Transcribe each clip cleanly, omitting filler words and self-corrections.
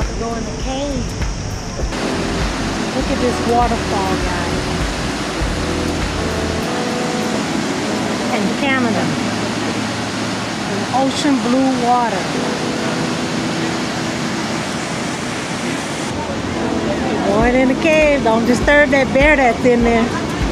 about to go in the cave. Look at this waterfall, guys. In Canada. In ocean blue water. Going in the cave. Don't disturb that bear that's in there.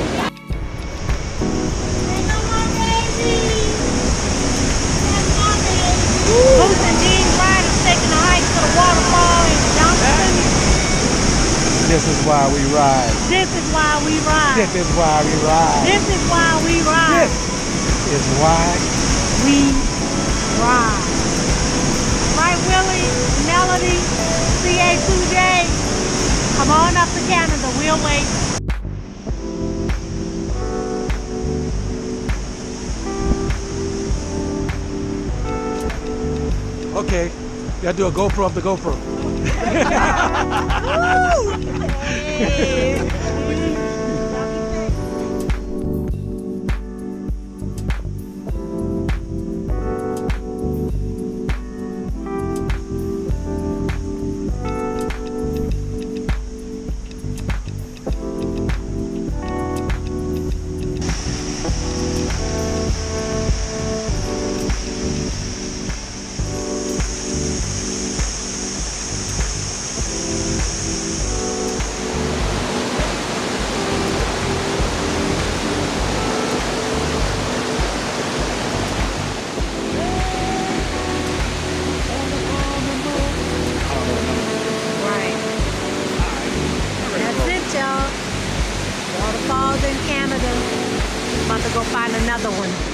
Bruce and Jean Ryder's taking a hike to the waterfall in Johnston. This is why we ride. This is why we ride. This is why we ride. This is why we ride. This is why we ride. Right, Willie, Melody, CA2J. Come on up to Canada. We'll wait. Okay, you gotta do a GoPro of the GoPro. Waterfalls in Canada. About to go find another one.